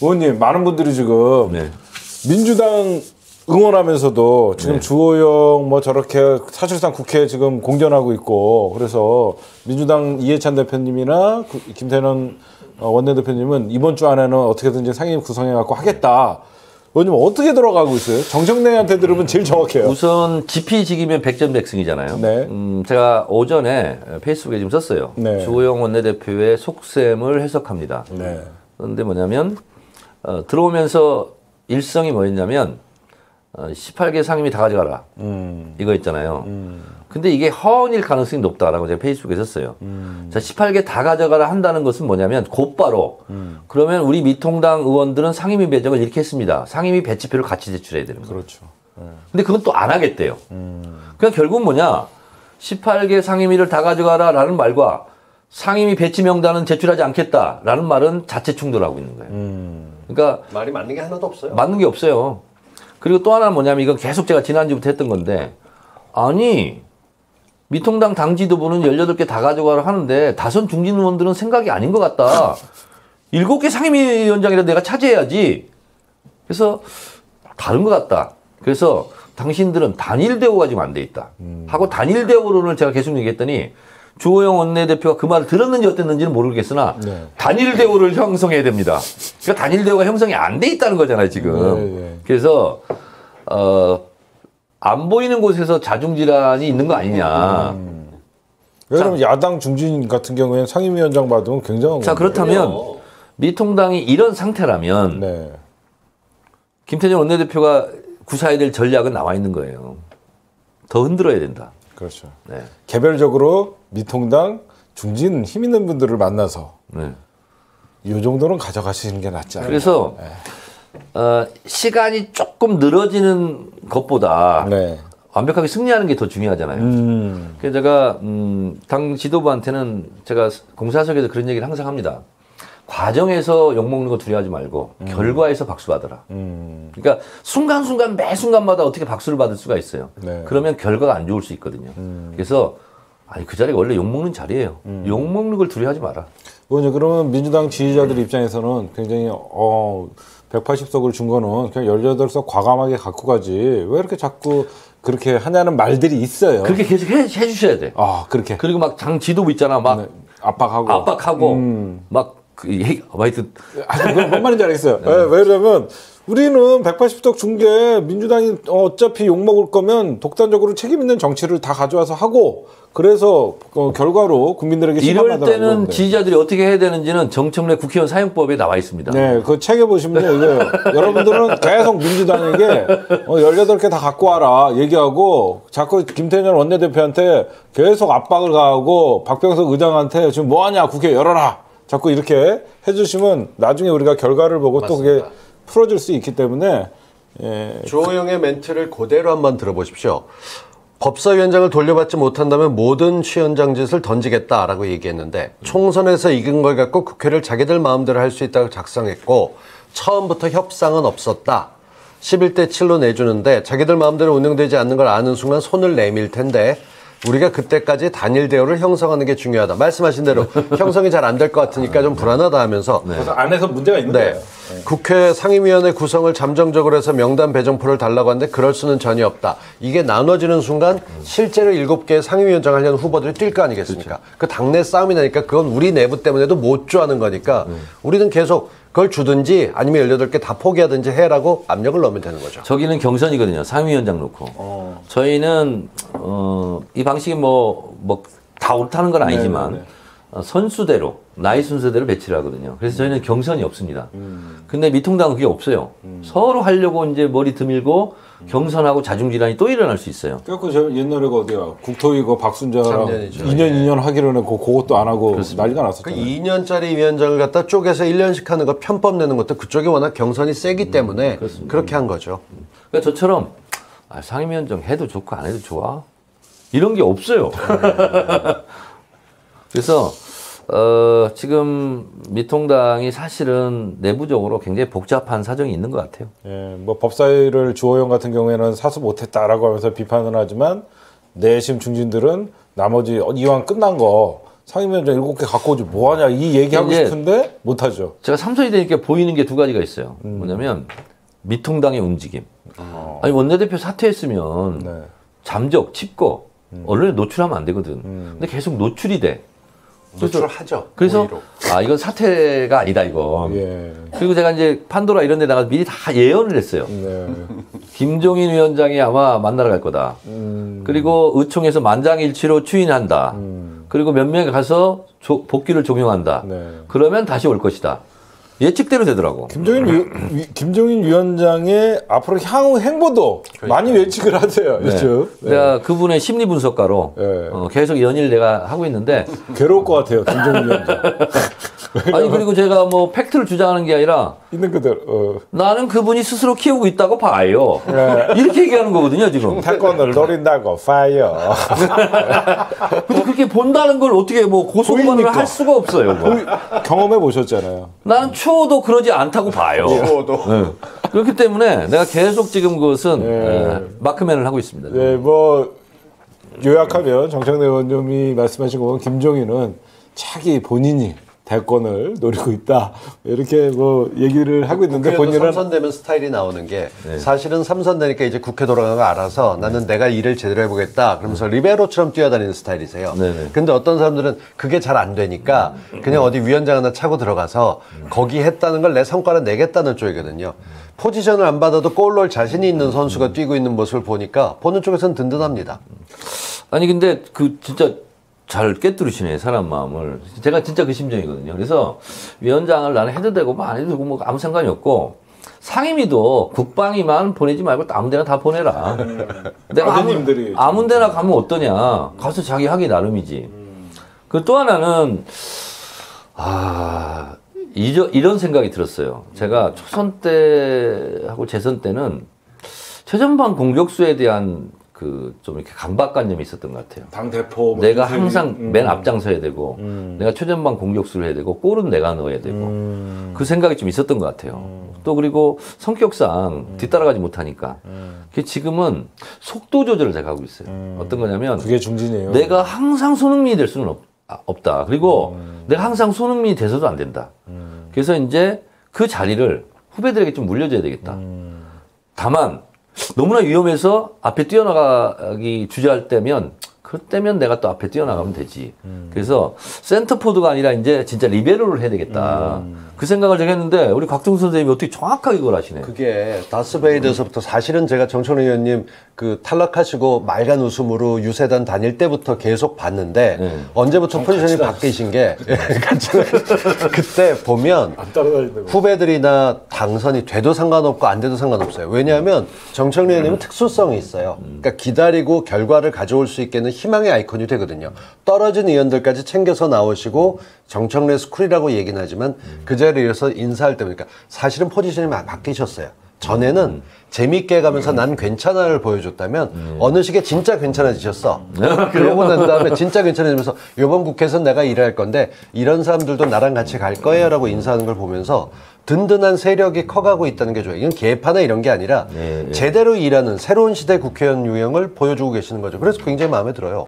의원님 많은 분들이 지금 네. 민주당 응원하면서도 지금 네. 주호영 뭐 저렇게 사실상 국회에 지금 공전하고 있고 그래서 민주당 이해찬 대표님이나 김태년 원내대표님은 이번 주 안에는 어떻게든지 상임 구성해 갖고 하겠다. 의원님 어떻게 들어가고 있어요? 정청래한테 들으면 제일 정확해요. 우선 지피지기면 100점 백승이잖아요. 네. 제가 오전에 페이스북에 좀 썼어요. 네. 주호영 원내대표의 속셈을 해석합니다. 네. 그런데 뭐냐면 들어오면서 일성이 뭐였냐면 18개 상임위 다 가져가라. 이거 있잖아요. 근데 이게 허언일 가능성이 높다라고 제가 페이스북에 썼어요. 자, 18개 다 가져가라 한다는 것은 뭐냐면 곧바로 그러면 우리 미통당 의원들은 상임위 배정을 이렇게 했습니다. 상임위 배치표를 같이 제출해야 되는 거예요. 그렇죠. 근데 그건 또 안 하겠대요. 그러니까 결국은 뭐냐. 18개 상임위를 다 가져가라라는 말과 상임위 배치 명단은 제출하지 않겠다라는 말은 자체 충돌하고 있는 거예요. 그러니까 말이 맞는 게 하나도 없어요. 맞는 게 없어요. 그리고 또 하나는 뭐냐면 이건 계속 제가 지난주부터 했던 건데 아니 미통당 당 지도부는 18개 다 가져가라 하는데 다선 중진 의원들은 생각이 아닌 것 같다. 7개 상임위원장이라도 내가 차지해야지. 그래서 다른 것 같다. 그래서 당신들은 단일 대우가 지금 안 돼 있다. 하고 단일 대우론을 제가 계속 얘기했더니 주호영 원내대표가 그 말을 들었는지 어땠는지는 모르겠으나 네. 단일 대우를 형성해야 됩니다. 그러니까 단일 대우가 형성이 안 돼 있다는 거잖아요, 지금. 네. 그래서 안 보이는 곳에서 자중질환이 있는 거 아니냐. 왜냐면 야당 중진 같은 경우에는 상임위원장 받으면 굉장한 자, 건데. 그렇다면 미통당이 이런 상태라면 네. 김태년 원내대표가 구사해야 될 전략은 나와 있는 거예요. 더 흔들어야 된다. 그렇죠. 네. 개별적으로 미통당 중진 힘 있는 분들을 만나서 네. 이 정도는 가져가시는 게 낫지 않을까. 그래서 시간이 조금 늘어지는 것보다 네. 완벽하게 승리하는 게 더 중요하잖아요. 그래서 제가 당 지도부한테는 제가 공사석에서 그런 얘기를 항상 합니다. 과정에서 욕먹는 거 두려워하지 말고 결과에서 박수 받아라. 그러니까 순간순간 매 순간마다 어떻게 박수를 받을 수가 있어요. 네. 그러면 결과가 안 좋을 수 있거든요. 그래서 아니 그 자리가 원래 욕먹는 자리예요. 욕먹는 걸 두려워하지 마라. 그러면 민주당 지지자들 입장에서는 굉장히 180석을 준 거는 그냥 18석 과감하게 갖고 가지 왜 이렇게 자꾸 그렇게 하냐는 말들이 있어요. 그렇게 계속 해주셔야 돼. 아 그렇게. 그리고 막 당 지도부 있잖아. 막 네. 압박하고 막 하여튼 뭔 말인지 알겠어요. 네. 왜 그러냐면 우리는 180석 준 게 민주당이 어차피 욕먹을 거면 독단적으로 책임 있는 정치를 다 가져와서 하고 그래서 결과로 국민들에게 이럴 심판받아라고 때는 하는데. 지지자들이 어떻게 해야 되는지는 정청래 국회의원 사용법에 나와 있습니다. 네, 그 책에 보시면 이거 여러분들은 계속 민주당에게 18개 다 갖고 와라 얘기하고 자꾸 김태년 원내대표한테 계속 압박을 가하고 박병석 의장한테 지금 뭐하냐 국회 열어라 자꾸 이렇게 해주시면 나중에 우리가 결과를 보고 맞습니다. 또 그게 풀어질 수 있기 때문에 주호영의 멘트를 그대로 한번 들어보십시오. 법사위원장을 돌려받지 못한다면 모든 취현장 짓을 던지겠다라고 얘기했는데 총선에서 이긴 걸 갖고 국회를 자기들 마음대로 할 수 있다고 작성했고 처음부터 협상은 없었다. 11대 7로 내주는데 자기들 마음대로 운영되지 않는 걸 아는 순간 손을 내밀 텐데 우리가 그때까지 단일 대우를 형성하는 게 중요하다. 말씀하신 대로 형성이 잘 안 될 것 같으니까 좀 불안하다 하면서 그래서 안에서 문제가 있는 네. 거예요. 네. 국회 상임위원회 구성을 잠정적으로 해서 명단 배정표를 달라고 하는데 그럴 수는 전혀 없다. 이게 나눠지는 순간 실제로 7개의 상임위원장 하려는 후보들이 뛸 거 아니겠습니까? 그렇죠. 그 당내 싸움이 나니까 그건 우리 내부 때문에도 못 줘하는 거니까 우리는 계속 그걸 주든지 아니면 18개 다 포기하든지 해라고 압력을 넣으면 되는 거죠. 저기는 경선이거든요. 상임위원장 놓고. 저희는 이 방식이 다 옳다는 건 아니지만 선수대로 나이 순서대로 배치를 하거든요. 그래서 저희는 경선이 없습니다. 근데 미통당은 그게 없어요. 서로 하려고 이제 머리 드밀고 경선하고 자중질환이 또 일어날 수 있어요. 그래갖고 저 옛날에가 어디야 국토위 박순자랑 작년이죠. 2년 하기로 해놓고 그것도 안 하고 그렇습니다. 난리가 났었잖아요. 그 2년짜리 위원장을 갖다 쪼개서 1년씩 하는 거 편법 내는 것도 그쪽이 워낙 경선이 세기 때문에 그렇게 한 거죠. 그러니까 저처럼 상임위원장 해도 좋고 안 해도 좋아 이런 게 없어요. 그래서 지금 미통당이 사실은 내부적으로 굉장히 복잡한 사정이 있는 것 같아요. 예, 법사위를 주호영 같은 경우에는 사수 못했다라고 하면서 비판을 하지만 내심 중진들은 나머지 이왕 끝난 거 상임위원장 7개 갖고 오지 뭐하냐 이 얘기하고 이제 싶은데 못하죠. 제가 삼선이 되니까 보이는 게 두 가지가 있어요. 뭐냐면 미통당의 움직임. 아니 원내대표 사퇴했으면 네. 잠적, 칩거 언론에 노출하면 안 되거든. 근데 계속 노출이 돼. 노출하죠. 그래서 오히려. 이건 사퇴가 아니다 이거. 예. 그리고 제가 이제 판도라 이런 데 나가서 미리 다 예언을 했어요. 네. 김종인 위원장이 아마 만나러 갈 거다. 그리고 의총에서 만장일치로 추인한다. 그리고 몇 명이 가서 복귀를 종용한다. 네. 그러면 다시 올 것이다. 예측대로 되더라고. 김종인 위원장의 앞으로 향후 행보도 많이 예측을 하세요. 네. 그렇죠? 내가 그분의 심리 분석가로 네. 계속 연일 내가 하고 있는데 괴로울 것 같아요. 김종인 위원장. 아니 그리고 제가 뭐 팩트를 주장하는 게 아니라 있는 그대로. 나는 그분이 스스로 키우고 있다고 봐요. 네. 이렇게 얘기하는 거거든요 지금. 태권을 노린다고 파이어. 근데 그렇게 본다는 걸 어떻게 뭐 고소관을 보이니까. 할 수가 없어요. 뭐. 경험해 보셨잖아요. 나는 추워도 그러지 않다고 봐요. 네. 그렇기 때문에 내가 계속 지금 그것은 마크맨을 하고 있습니다. 네, 뭐 요약하면 정청래 의원님이 말씀하신 건 김종인은 자기 본인이 대권을 노리고 있다 이렇게 뭐 얘기를 하고 있는데 국회에도 본인은 삼선되면 스타일이 나오는 게 사실은 삼선되니까 이제 국회 돌아가는 거 알아서 나는 내가 일을 제대로 해보겠다 그러면서 리베로처럼 뛰어다니는 스타일이세요. 네네. 근데 어떤 사람들은 그게 잘 안 되니까 그냥 어디 위원장 하나 차고 들어가서 거기 했다는 걸 내 성과를 내겠다는 쪽이거든요. 포지션을 안 받아도 골 넣을 자신이 있는 선수가 뛰고 있는 모습을 보니까 보는 쪽에서는 든든합니다. 아니 근데 그 진짜 잘 꿰뚫으시네 사람 마음을. 제가 진짜 그 심정이거든요. 그래서 위원장을 나는 해도 되고 뭐 안 해도 되고 뭐 아무 상관이 없고 상임위도 국방위만 보내지 말고 아무 데나 다 보내라. 내가 아드님들이 아무 데나 가면 어떠냐. 가서 자기 하기 나름이지. 그 또 하나는 이런 생각이 들었어요. 제가 초선 때하고 재선 때는 최전방 공격수에 대한 그 좀 이렇게 강박관념이 있었던 것 같아요. 당 대표 내가 항상 맨 앞장서야 되고 내가 최전방 공격수를 해야 되고 골은 내가 넣어야 되고 그 생각이 좀 있었던 것 같아요. 또 그리고 성격상 뒤따라가지 못하니까 지금은 속도 조절을 제가 하고 있어요. 어떤 거냐면 그게 중진이에요. 내가 항상 손흥민이 될 수는 없다. 그리고 내가 항상 손흥민이 돼서도 안 된다. 그래서 이제 그 자리를 후배들에게 좀 물려줘야 되겠다. 다만 너무나 위험해서 앞에 뛰어나가기 주저할 때면 그때면 내가 또 앞에 뛰어나가면 되지. 그래서 센터포드가 아니라 이제 진짜 리베로를 해야 되겠다. 그 생각을 제가 했는데 우리 곽동수 선생님이 어떻게 정확하게 그걸 하시네. 그게 다스베이드에서부터 사실은 제가 정청래 의원님 그 탈락하시고 말간 웃음으로 유세단 다닐 때부터 계속 봤는데 언제부터 포지션이 바뀌신 게 그때 보면 안 따라다니는 거. 후배들이나 당선이 돼도 상관없고 안 돼도 상관없어요. 왜냐하면 정청래 의원님은 특수성이 있어요. 그러니까 기다리고 결과를 가져올 수 있게는 희망의 아이콘이 되거든요. 떨어진 의원들까지 챙겨서 나오시고 정청래 스쿨이라고 얘기는 하지만 그 자리에서 인사할 때 보니까 사실은 포지션이 바뀌셨어요. 전에는 재밌게 가면서 난 괜찮아를 보여줬다면 어느 시기에 진짜 괜찮아지셨어. 그러고 난 다음에 진짜 괜찮아지면서 이번 국회에서 내가 일할 건데 이런 사람들도 나랑 같이 갈 거예요 라고 인사하는 걸 보면서 든든한 세력이 커가고 있다는 게 좋아요. 이건 개파나 이런 게 아니라 제대로 일하는 새로운 시대 국회의원 유형을 보여주고 계시는 거죠. 그래서 굉장히 마음에 들어요.